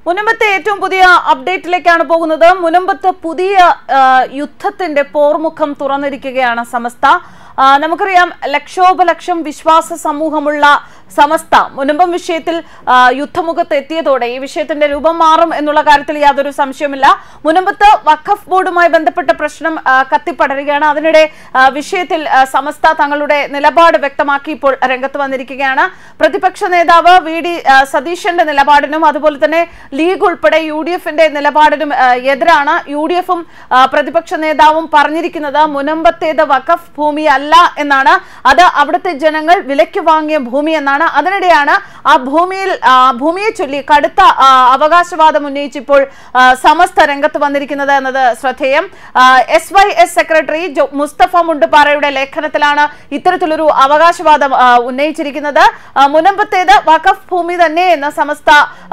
മുനമ്പത്തെ ഏറ്റവും പുതിയ അപ്ഡേറ്റിലേക്കാണ് പോകുന്നത്. മുനമ്പത്ത് പുതിയ യുദ്ധത്തിന്റെ പോർമുഖം തുറന്നിരിക്കുകയാണ് സമസ്ത. നമുക്കറിയാം, ലക്ഷോപലക്ഷം വിശ്വാസ സമൂഹമുള്ള സമസ്ത മുനമ്പം വിഷയത്തിൽ യുദ്ധമുഖത്ത് എത്തിയതോടെ ഈ വിഷയത്തിന്റെ രൂപം മാറും എന്നുള്ള കാര്യത്തിൽ യാതൊരു സംശയമില്ല. മുനമ്പത്ത് വഖഫ് ബോർഡുമായി ബന്ധപ്പെട്ട പ്രശ്നം കത്തിപ്പടരുകയാണ്. അതിനിടെ വിഷയത്തിൽ സമസ്ത തങ്ങളുടെ നിലപാട് വ്യക്തമാക്കി ഇപ്പോൾ രംഗത്ത് വന്നിരിക്കുകയാണ്. പ്രതിപക്ഷ നേതാവ് വി.ഡി. സതീശന്റെ നിലപാടിനും അതുപോലെ തന്നെ ലീഗ് ഉൾപ്പെടെ UDF-ന്റെ നിലപാടിനും എതിരാണ്. UDF-ഉം പ്രതിപക്ഷ നേതാവും പറഞ്ഞിരിക്കുന്നത് മുനമ്പത്തേത് വഖഫ് ഭൂമി അല്ല എന്നാണ്. അത് അവിടുത്തെ ജനങ്ങൾ വിലയ്ക്ക് വാങ്ങിയ ഭൂമി എന്നാണ്. അതിനിടെയാണ് ആ ഭൂമിയെ ചൊല്ലി കടുത്ത അവകാശവാദം ഉന്നയിച്ചിപ്പോൾ സമസ്ത രംഗത്ത് വന്നിരിക്കുന്നത് എന്നത് ശ്രദ്ധേയം. SYS സെക്രട്ടറി മുസ്തഫ മുണ്ടുപാറയുടെ ലേഖനത്തിലാണ് ഇത്തരത്തിലൊരു അവകാശവാദം ഉന്നയിച്ചിരിക്കുന്നത്. മുനമ്പത്തേത് വഖഫ് ഭൂമി തന്നെ എന്ന സമസ്ത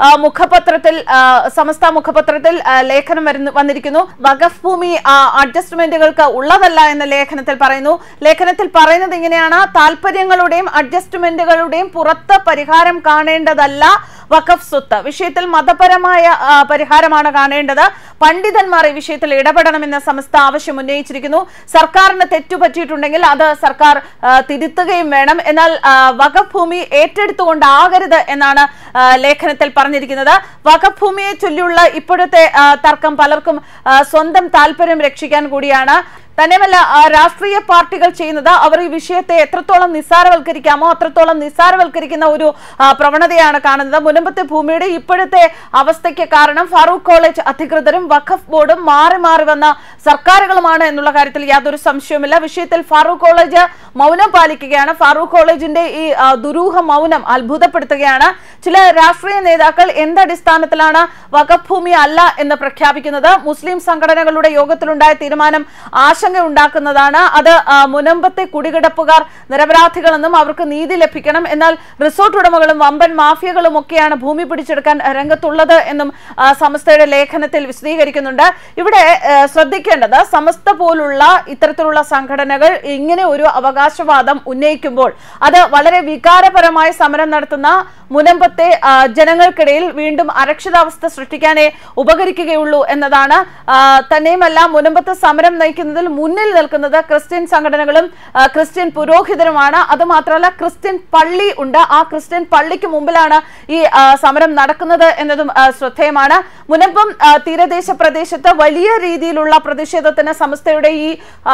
മുഖപത്രത്തിൽ ലേഖനം വന്നിരിക്കുന്നു. വഖഫ് ഭൂമി അഡ്ജസ്റ്റ്മെന്റുകൾക്ക് ഉള്ളതല്ല എന്ന് ലേഖനത്തിൽ പറയുന്നു. ലേഖനത്തിൽ പറയുന്നത് ഇങ്ങനെയാണ്: താല്പര്യങ്ങളുടെയും അഡ്ജസ്റ്റ്മെന്റുകളുടെയും പുറത്ത് പരിഹാരം കാണേണ്ടതല്ല വഖഫ് സ്വത്ത്. വിഷയത്തിൽ മതപരമായ പരിഹാരമാണ് കാണേണ്ടത്. പണ്ഡിതന്മാർ ഈ വിഷയത്തിൽ ഇടപെടണമെന്ന സമസ്ത ആവശ്യം ഉന്നയിച്ചിരിക്കുന്നു. സർക്കാരിന് തെറ്റുപറ്റിയിട്ടുണ്ടെങ്കിൽ അത് സർക്കാർ തിരുത്തുകയും വേണം. എന്നാൽ വഖഫ് ഭൂമി ഏറ്റെടുത്തുകൊണ്ടാകരുത് എന്നാണ് ലേഖനത്തിൽ പറഞ്ഞിരിക്കുന്നത്. വഖഫ് ഭൂമിയെ ചൊല്ലിയുള്ള ഇപ്പോഴത്തെ തർക്കം പലർക്കും സ്വന്തം താല്പര്യം രക്ഷിക്കാൻ കൂടിയാണ്. തന്നെയുമല്ല, രാഷ്ട്രീയ പാർട്ടികൾ ചെയ്യുന്നത് അവർ ഈ വിഷയത്തെ എത്രത്തോളം നിസ്സാരവൽക്കരിക്കാമോ അത്രത്തോളം നിസ്സാരവൽക്കരിക്കുന്ന ഒരു പ്രവണതയാണ് കാണുന്നത്. മുനമ്പത്തെ ഭൂമിയുടെ ഇപ്പോഴത്തെ അവസ്ഥയ്ക്ക് കാരണം ഫാറൂഖ് കോളേജ് അധികൃതരും വഖഫ് ബോർഡും മാറി മാറി വന്ന സർക്കാരുകളുമാണ് എന്നുള്ള കാര്യത്തിൽ യാതൊരു സംശയവുമില്ല. വിഷയത്തിൽ ഫാറൂഖ് കോളേജ് മൗനം പാലിക്കുകയാണ്. ഫാറൂഖ് കോളേജിന്റെ ഈ ദുരൂഹ മൗനം അത്ഭുതപ്പെടുത്തുകയാണ്. ചില രാഷ്ട്രീയ നേതാക്കൾ എന്തടിസ്ഥാനത്തിലാണ് വഖഫ് ഭൂമി അല്ല എന്ന് പ്രഖ്യാപിക്കുന്നത്? മുസ്ലിം സംഘടനകളുടെ യോഗത്തിലുണ്ടായ തീരുമാനം ഉണ്ടാക്കുന്നതാണ്. അത് മുനമ്പത്തെ കുടികിടപ്പുകാർ നിരപരാധികളെന്നും അവർക്ക് നീതി ലഭിക്കണം, എന്നാൽ റിസോർട്ട് ഉടമകളും വമ്പൻ മാഫിയകളും ഒക്കെയാണ് ഭൂമി പിടിച്ചെടുക്കാൻ രംഗത്തുള്ളത് എന്നും സമസ്തയുടെ ലേഖനത്തിൽ വിശദീകരിക്കുന്നുണ്ട്. ഇവിടെ ശ്രദ്ധിക്കേണ്ടത്, സമസ്ത പോലുള്ള ഇത്തരത്തിലുള്ള സംഘടനകൾ ഇങ്ങനെ ഒരു അവകാശവാദം ഉന്നയിക്കുമ്പോൾ അത് വളരെ വികാരപരമായ സമരം നടത്തുന്ന മുനമ്പത്തെ ജനങ്ങൾക്കിടയിൽ വീണ്ടും അരക്ഷിതാവസ്ഥ സൃഷ്ടിക്കാനേ ഉപകരിക്കുകയുള്ളൂ എന്നതാണ്. തന്നെയുമല്ല, മുനമ്പത്ത് സമരം നയിക്കുന്നതിൽ മുന്നിൽ നിൽക്കുന്നത് ക്രിസ്ത്യൻ സംഘടനകളും ക്രിസ്ത്യൻ പുരോഹിതരുമാണ്. അതുമാത്രമല്ല, ക്രിസ്ത്യൻ പള്ളി ഉണ്ട്. ആ ക്രിസ്ത്യൻ പള്ളിക്ക് മുമ്പിലാണ് ഈ സമരം നടക്കുന്നത് എന്നതും ശ്രദ്ധേയമാണ്. മുനമ്പം തീരദേശ പ്രദേശത്ത് വലിയ രീതിയിലുള്ള പ്രതിഷേധത്തിന് സമസ്തയുടെ ഈ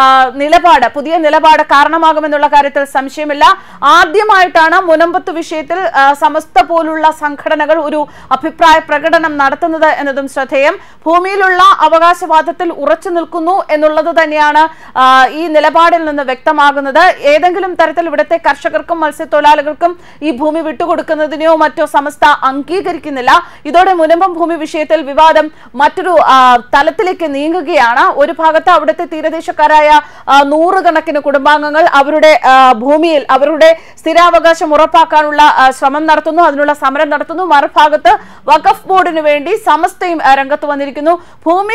പുതിയ നിലപാട് കാരണമാകുമെന്നുള്ള കാര്യത്തിൽ സംശയമില്ല. ആദ്യമായിട്ടാണ് മുനമ്പത്ത് വിഷയത്തിൽ സമസ്ത പോലുള്ള സംഘടനകൾ ഒരു അഭിപ്രായ പ്രകടനം നടത്തുന്നത് എന്നതും ശ്രദ്ധേയം. ഭൂമിയിലുള്ള അവകാശവാദത്തിൽ ഉറച്ചു നിൽക്കുന്നു എന്നുള്ളത് തന്നെയാണ് ഈ നിലപാടിൽ നിന്ന് വ്യക്തമാകുന്നത്. ഏതെങ്കിലും തരത്തിൽ ഇവിടുത്തെ കർഷകർക്കും മത്സ്യത്തൊഴിലാളികൾക്കും ഈ ഭൂമി വിട്ടുകൊടുക്കുന്നതിനെയോ മറ്റോ സമസ്ത അംഗീകരിക്കുന്നില്ല. ഇതോടെ മുനമ്പം ഭൂമി വിഷയത്തിൽ വിവാദം മറ്റൊരു തലത്തിലേക്ക് നീങ്ങുകയാണ്. ഒരു ഭാഗത്ത് അവിടുത്തെ തീരദേശക്കാരായ 100 കണക്കിന് കുടുംബാംഗങ്ങൾ അവരുടെ ഭൂമിയിൽ അവരുടെ സ്ഥിരാവകാശം ഉറപ്പാക്കാനുള്ള ശ്രമം നടത്തുന്നു, അതിനുള്ള സമരം നടത്തുന്നു. മറുഭാഗത്ത് വഖഫ് ബോർഡിന് വേണ്ടി സമസ്തയും രംഗത്ത് വന്നിരിക്കുന്നു. ഭൂമി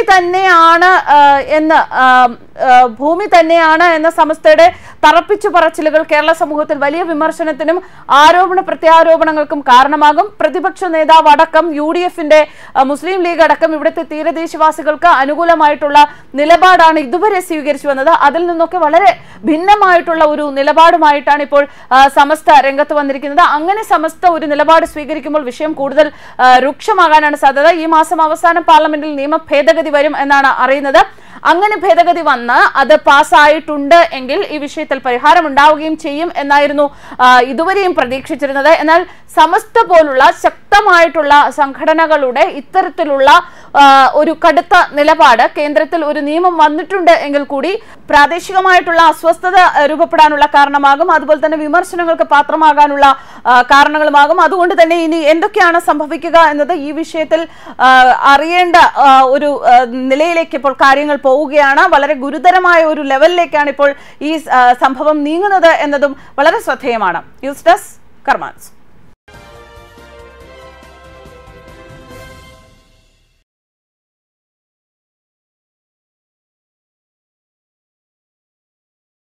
തന്നെയാണ് എന്ന സമസ്തയുടെ തറപ്പിച്ചു പറച്ചിലുകൾ കേരള സമൂഹത്തിൽ വലിയ വിമർശനത്തിനും ആരോപണ പ്രത്യാരോപണങ്ങൾക്കും കാരണമാകും. പ്രതിപക്ഷ നേതാവ് അടക്കം UDF-ന്റെ മുസ്ലിം ലീഗ് അടക്കം ഇവിടുത്തെ തീരദേശവാസികൾക്ക് അനുകൂലമായിട്ടുള്ള നിലപാടാണ് ഇതുവരെ സ്വീകരിച്ചു വന്നത്. അതിൽ നിന്നൊക്കെ വളരെ ഭിന്നമായിട്ടുള്ള ഒരു നിലപാടുമായിട്ടാണ് ഇപ്പോൾ സമസ്ത രംഗത്ത് വന്നിരിക്കുന്നത്. അങ്ങനെ സമസ്ത ഒരു നിലപാട് സ്വീകരിക്കുമ്പോൾ വിഷയം കൂടുതൽ രൂക്ഷമാകാനാണ് സാധ്യത. ഈ മാസം അവസാനം പാർലമെന്റിൽ നിയമ ഭേദഗതി വരും എന്നാണ് അറിയുന്നത്. അങ്ങനെ ഭേദഗതി വന്ന് അത് പാസ്സായിട്ടുണ്ട് എങ്കിൽ ഈ വിഷയത്തിൽ പരിഹാരം ഉണ്ടാവുകയും ചെയ്യും എന്നായിരുന്നു ഇതുവരെയും പ്രതീക്ഷിച്ചിരുന്നത്. എന്നാൽ സമസ്ത പോലുള്ള ശക്തമായിട്ടുള്ള സംഘടനകളുടെ ഇത്തരത്തിലുള്ള ഒരു കടുത്ത നിലപാട്, കേന്ദ്രത്തിൽ ഒരു നിയമം വന്നിട്ടുണ്ട് എങ്കിൽ കൂടി പ്രാദേശികമായിട്ടുള്ള അസ്വസ്ഥത രൂപപ്പെടാനുള്ള കാരണമാകും. അതുപോലെ തന്നെ വിമർശനങ്ങൾക്ക് പാത്രമാകാനുള്ള കാരണങ്ങളുമാകും. അതുകൊണ്ട് തന്നെ ഇനി എന്തൊക്കെയാണ് സംഭവിക്കുക എന്നത് ഈ വിഷയത്തിൽ അറിയേണ്ട ഒരു നിലയിലേക്ക് ഇപ്പോൾ കാര്യങ്ങൾ പോവുകയാണ്. വളരെ ഗുരുതരമായ ഒരു ലെവലിലേക്കാണ് ഇപ്പോൾ ഈ സംഭവം നീങ്ങുന്നത് എന്നതും വളരെ ശ്രദ്ധേയമാണ്. News desk കർമാൻസ്.